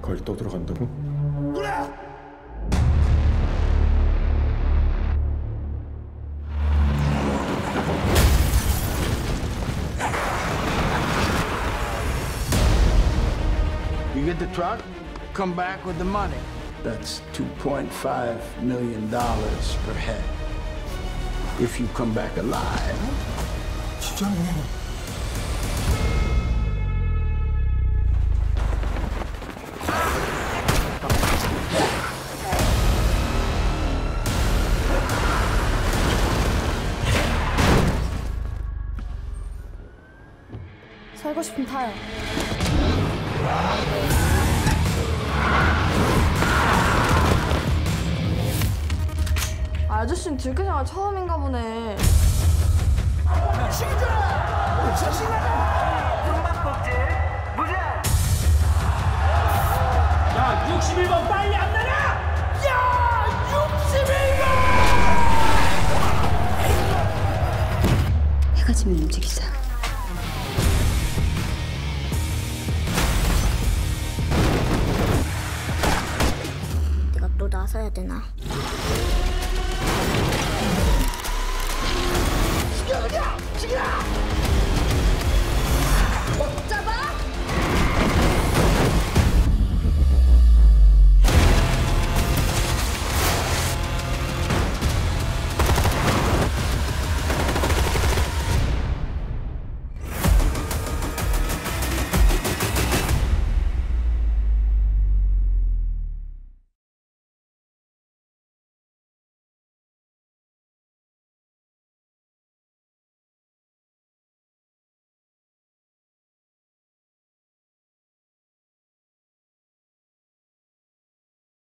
거길 또 들어간다고? You get the truck, come back with the money. That's $2.5 million per head. If you come back alive. 진짜네. 살고 싶으면 타요. 아저씨는 들교 생활 처음인가 보네. 야, 61번 빨리 안 나가! 야, 61번! 해가 지면 움직이자. 내가 또 나서야 되나?